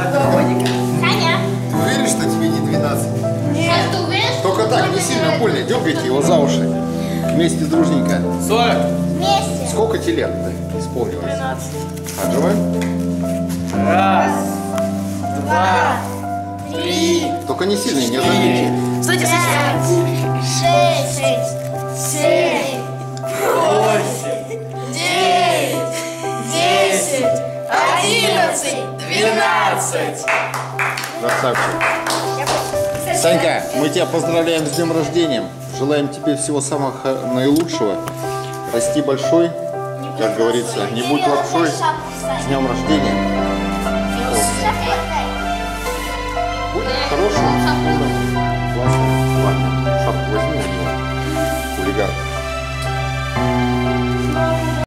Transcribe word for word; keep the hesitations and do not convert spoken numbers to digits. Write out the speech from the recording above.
Саня. Ты уверен, что тебе не двенадцать? Нет. Ты уверен? Только так, не сильно больно. Дергайте его за уши. Вместе дружненько. сорок. Вместе. Сколько тебе лет исполнилось? двенадцать. Отжимай. Раз, Два. Три. Только не сильно, не забейте. Стойте, стойте. Пять. Шесть. Семь. восемь, Девять. Десять. Одиннадцать. двенадцать. Красавчик. Санька, мы тебя поздравляем с днем рождения. Желаем тебе всего самого х- наилучшего. Расти большой, как говорится, не будь лапшой. С днем рождения. Будь хорошим, умным, классным парнем. Шапку возьми у него, хулиган.